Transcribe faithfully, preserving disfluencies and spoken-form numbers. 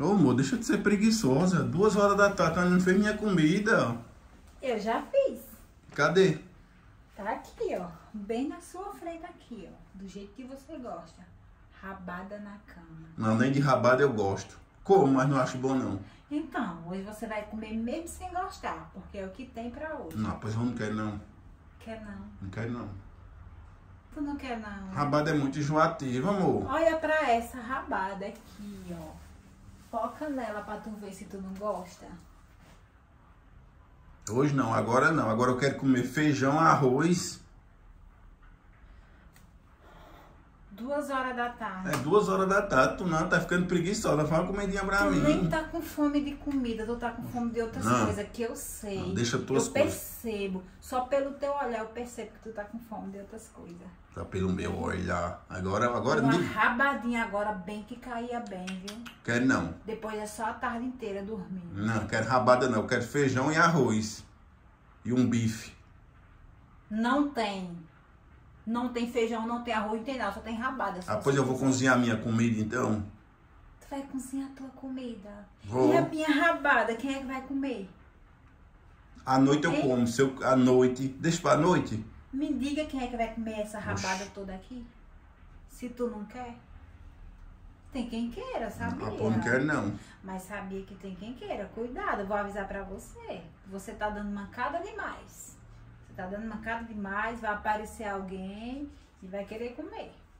Ô, amor, deixa de ser preguiçosa. Duas horas da tarde, tu não fez minha comida. Eu já fiz. Cadê? Tá aqui, ó. Bem na sua frente aqui, ó. Do jeito que você gosta. Rabada na cama. Não, nem de rabada eu gosto. Como, mas não acho bom, não. Então, hoje você vai comer mesmo sem gostar, porque é o que tem pra hoje. Não, pois eu não quero, não. Quer não? Não quero, não. Tu não quer não? Rabada é muito enjoativa, amor. Olha pra essa rabada aqui, ó. Foca nela pra tu ver se tu não gosta. Hoje não, agora não. Agora eu quero comer feijão, arroz. Duas horas da tarde. É duas horas da tarde, tu não, tá ficando preguiçosa. Faz uma comidinha pra Tu mim. nem tá com fome de comida, tu tá com fome de outras Não. coisas que eu sei. Não, deixa tuas eu coisas. percebo. Só pelo teu olhar eu percebo que tu tá com fome de outras coisas. Tá pelo meu olhar. Agora, agora Uma não rabadinha agora bem que caía bem, viu? quero não. Depois é só a tarde inteira dormindo. Não, quero rabada não. Eu quero feijão e arroz. E um bife. Não tem. Não tem feijão, não tem arroz, não tem nada, só tem rabada. Ah, pois eu vou cozinhar minha comida então. Tu vai cozinhar a tua comida. Vou. E a minha rabada, quem é que vai comer? À noite eu Hein? como. Se eu, à noite. Deixa pra noite. Me diga quem é que vai comer essa rabada Oxi. toda aqui. Se tu não quer. Tem quem queira, sabia? Ah, pô, não quero não. Mas sabia que tem quem queira. Cuidado, eu vou avisar pra você. Você tá dando mancada demais. Você tá dando mancada demais, vai aparecer alguém e vai querer comer.